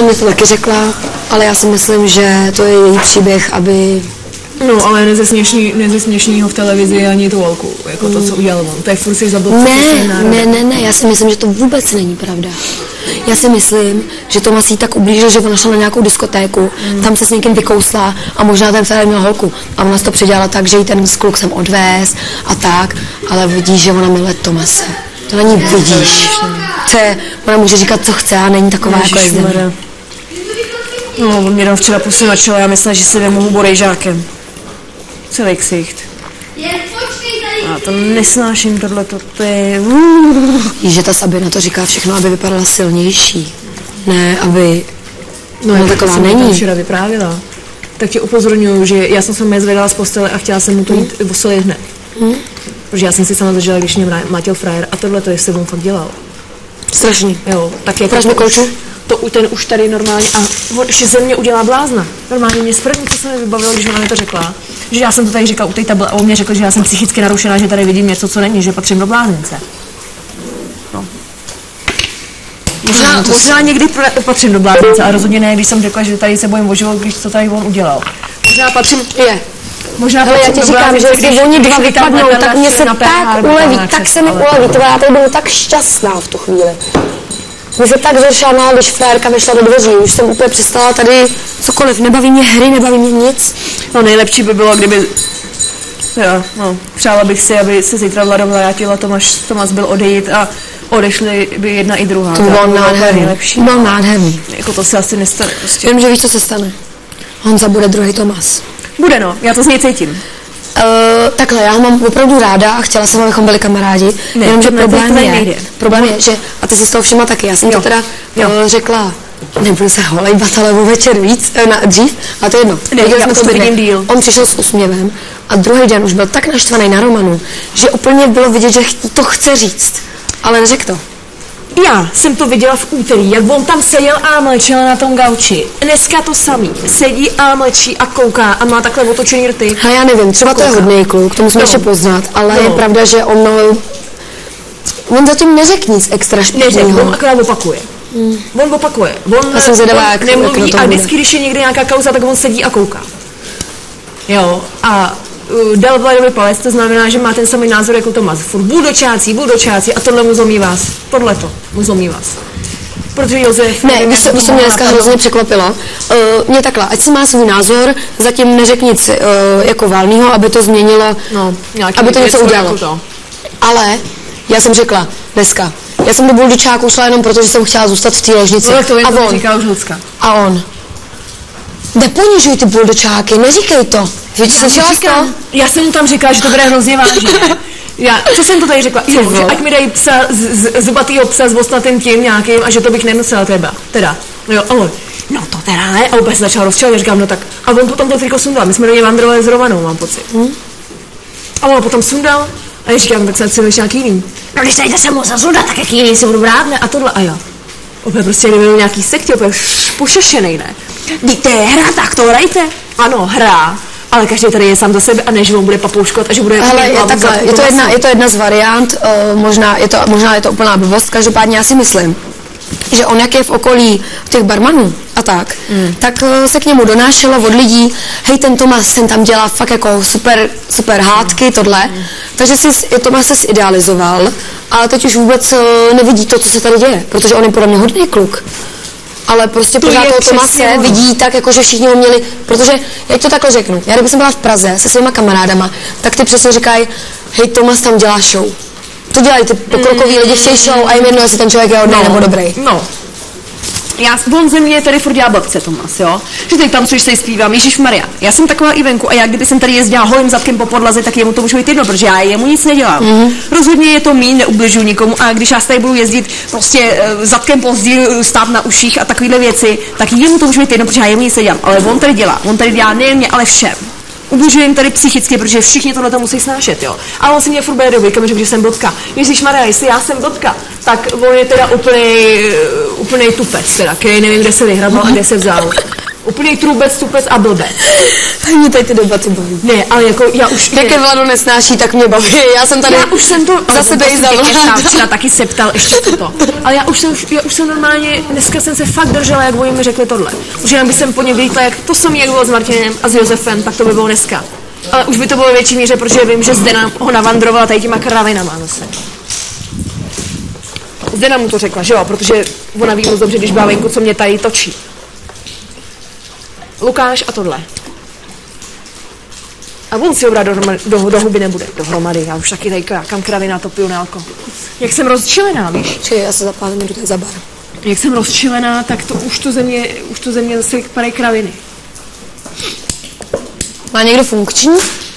mi to taky řekla, ale já si myslím, že to je její příběh, aby... No, ale nezesměšní ho v televizi ani tu holku, jako to, co udělal on. To je furt si zabil. Ne, já si myslím, že to vůbec není pravda. Já si myslím, že Tomas jí tak ublížil, že ona šla na nějakou diskotéku, tam se s někým vykousla a možná ten Frér měl holku. A ona to předělala tak, že jí ten kluk sem odvést a tak, ale vidíš, že ona miluje Tomase. To na ní vidíš. Ona může říkat, co chce a není taková jako je. No, on mě dal včera pusy na čelo, já myslela, že se vemu borejžákem. Celý ksicht. A to nesnáším tohleto, to je... Víš, že ta Sabina to říká všechno, aby vypadala silnější. Ne, aby... No, taková není. To včera vyprávěla. Tak tě upozorňuju, že já jsem se mě zvedala z postele a chtěla jsem mu to jít osolit hned. Protože já jsem si sama zažila, když mě mlátil frajer a tohle to je sebou fakt dělal. Strašný. Jo, tak jako... Praž mi kolču? Ten už tady normálně, a on ještě ze mě udělá blázna. Normálně mě z první, co se mi vybavilo, když ona mi to řekla, že já jsem to tady říkal u té table a on mě řekl, že já jsem psychicky narušená, že tady vidím něco, co není, že patřím do bláznice. No. Možná někdy patřím do bláznice, a rozhodně ne, když jsem řekla, že tady se bojím o život, když to tady on udělal. Možná patřím... Možná ale já ti říkám, že když oni dva vypadnou, tak mě se tak uleví, tak se mi uleví, já tady budu tak šťastná v tu chvíli. Mě se tak zhoršila, když frérka vyšla do dveří, už jsem úplně přestala tady cokoliv, nebaví mě hry, nebaví mě nic. No nejlepší by bylo, kdyby, přála bych si, aby se zítra Vlado vrátila, Tomas byl odejít a odešli by jedna i druhá. To bylo nádherný, bylo nádherný. Jako to se asi nestane prostě. Jenom, že víš, co se stane. Honza bude druhý Tomas. Bude no, já to z něj cítím. Takhle, já ho mám opravdu ráda a chtěla jsem, abychom byli kamarádi, jenomže problém je, že, a ty jsi z toho všimla taky, já jsem to teda řekla, nebudu se holejbat, ale o večer víc, dřív, a to je jedno. On přišel s úsměvem a druhý den už byl tak naštvaný na Romanu, že úplně bylo vidět, že to chce říct, ale neřekl to. Já jsem to viděla v úterý, jak on tam seděl a mlčel na tom gauči. Dneska to samý. Sedí a mlčí a kouká a má takhle otočený rty. A já nevím, třeba to je hodný kluk, to musíme ještě poznat, ale je pravda, že on zatím neřekl nic extra špatného. On akorát opakuje. On opakuje. Já jsem zvědavá, jak nemluví a vždycky, když je někde nějaká kauza, tak on sedí a kouká. Jo, a dal Vladovi palec, to znamená, že má ten samý názor jako Tomas. Furt buldočáci a tohle mu zlomí vás. Tohleto mu zlomí vás. Protože Josef... Ne, víš, co mě dneska hrozně překvapilo. Mě takhle, ať si má svůj názor, zatím neřekl nic jako válnýho, aby to změnilo, aby to něco udělalo. Jako ale já jsem řekla dneska, já jsem do buldočáku šla jenom proto, že jsem chtěla zůstat v té ložnici. A on. Neponižuj ty buldočáky, neříkej to. Já jsem mu tam říkala, že to bude hrozně vážně. Co jsem to tady řekla? Jo, že ať mi dají psa, zubatýho psa s ostnatým tím nějakým a že to bych nemusela teda. Jo, ale no to teda ne. A úplně se začal rozčelit, říkám, no tak. A on potom to triko sundal, my jsme do něj vandrovali s Rovanou, mám pocit. A on potom sundal a já říkám, tak se jdeš nějaký jiný. No když tady se mu zasundat, tak jaký jiný si budu brát, ne? A tohle, a já. Opět prostě kdyby byl nějaký sektě, opět pošešenej, ne? Víte, hra, tak to hrajte. Ano, hra. Ale každý tady je sám za sebe a ne, že on bude papouškovat a že bude... Ale je to jedna z variant, možná je to úplná blbost, každopádně já si myslím, že on jak je v okolí těch barmanů a tak se k němu donášelo od lidí, hej, ten Tomas, ten tam dělá fakt jako super hádky, tohle, takže Tomas se zidealizoval, ale teď už vůbec nevidí to, co se tady děje, protože on je podle mě hodný kluk. Ale prostě pořád toho Tomase vidí tak, jako že všichni ho měli, protože, jak to takhle řeknu, já kdybych byla v Praze se svýma kamarádama, tak ty přesně říkají, hej, Tomas tam dělá show. To dělají ty pokrokoví lidi, chtějí show a jim jedno, jestli ten člověk je hodný nebo dobrý. No. On ze mě tady furt dělá blbce, Tomas, jo? Že teď tam což se zpívám, Ježišmarja. Já jsem taková i venku a já kdyby jsem tady jezdila holým zadkem po podlaze, tak jemu to může být jedno, protože já jemu nic nedělám. Rozhodně je to míň, neubližuji nikomu a když já tady budu jezdit prostě zadkem po zdi, stát na uších a takovéhle věci, tak jemu to může být jedno, protože já jemu nic nedělám. Ale on tady dělá nejen mě, ale všem. Ubližuje jim tady psychicky, protože všichni tohle musí snášet, jo. A on si mě furt bude dobrý, když řekl, že jsem blbka. Ježišmarja, jestli já jsem blbka, tak on je teda úplnej tupec, teda, který nevím, kde se vyhrabal a kde se vzal. Úplný trubec, tupec a blbec. Mě tady ty debaty baví. Ne, ale jako já už... Jak je Vlado nesnáší, tak mě baví. Já jsem tady já už jsem to zase tady zavládla. Včera taky se ptal ještě toto. Ale já už jsem normálně, dneska jsem se fakt držela, jak oni mi řekli tohle. Už jenom by jsem po něm vylítla, jak to samé, jak bylo s Martinem a s Josefem, tak to by bylo dneska. Ale už by to bylo ve větší míře, protože vím, že Zdena ho navandrovala tady těma kravinama zase. Zdena mu to řekla, že jo, protože ona ví moc dobře, když byla venku, co mě tady točí. Lukáš a tohle. A on si ho brát do huby nebude. Dohromady, já už taky tady kam kravina, to piju nálko. Jak jsem rozčilená, víš? Čiže já se zapálím tady za bar. Jak jsem rozčilená, tak to už to ze mě zase padají kraviny. Má někdo funkční?